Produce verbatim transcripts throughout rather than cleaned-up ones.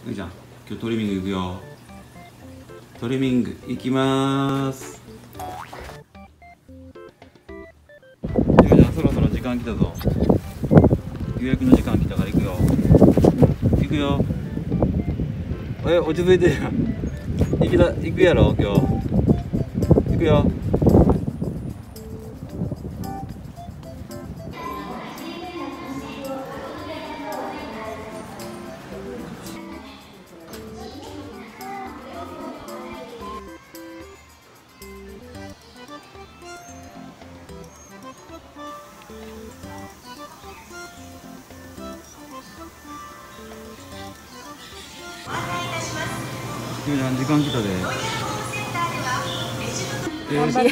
いいじゃん。今日トリミング行くよ。トリミング行きまーす。いいじゃん、そろそろ時間来たぞ。予約の時間来たから行くよ。行くよ。え、落ち着いてるやん。行きだ、行くやろ今日。行くよ。ゆうちゃん時間来たで。 頑張って。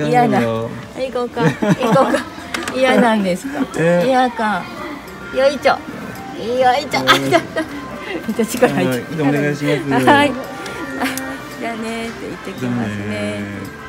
嫌な。 行こうか。行こうか。嫌なんですか。嫌か。よいちょ。よいちょ。あ、めっちゃ力入って。 お願いします。 はい。じゃあねって言ってきますね。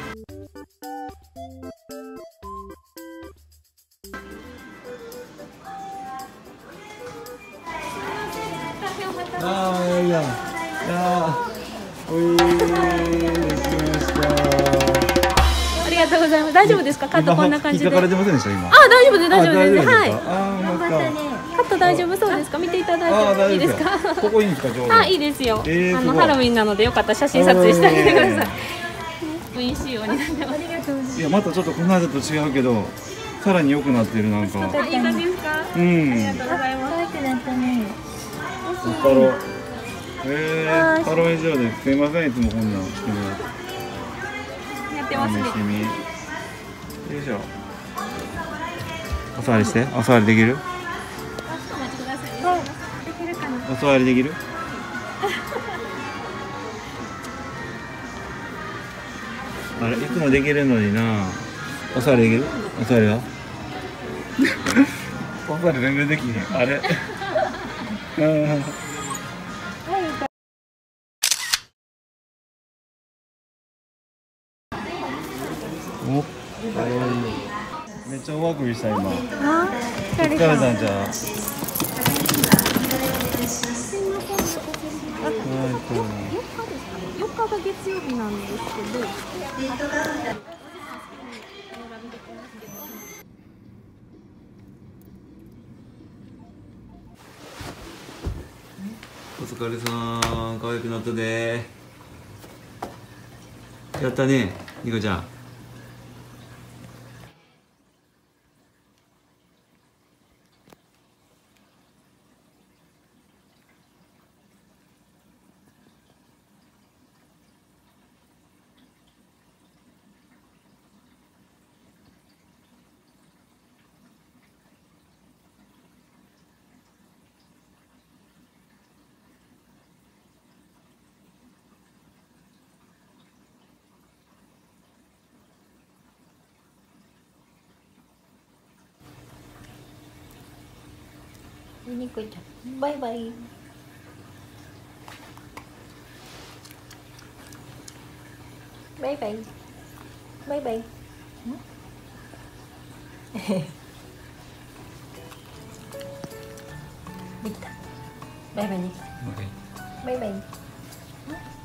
ああ、いいや。ああ、おい、できました。 ありがとうございます。大丈夫ですか？カットこんな感じで。 引っかかれてませんでした今。 あ、大丈夫です、大丈夫です。はい。 ああ、頑張ったね。 カット大丈夫そうですか？見ていただいていいですか？ ここいいんですか？ちょうど。 あ、いいですよ。あのハロウィンなのでよかったら写真撮影してあげてください。ウィン仕様になってます。ありがとうございます。 いや、またちょっとこの間と違うけど、さらに良くなってるなんか。 いい感じですか？ うん。 ありがとうございます。可愛くなったね。 ハロ。ええ、ハロウィン仕様ですいません、いつもこんなんしてもらって。 やってますね。 楽しみ。よいしょ。お座りして、お座りできる？ お待ちください。できるかな？ お座りできる？あれ、いつもできるのにな。お座りできる？お座りは？お座り全然できへん。あれ。お、かわいい。めっちゃ大あくびした今。 あ、 疲れたんじゃ。はい、そう。 よっかが月曜日なんですけど。 お疲れさん、可愛くなったで。やったね、ニコちゃん。 ニコちゃん、バイバイ。バイバイ。バイバイ。できた。バイバイね。バイバイ。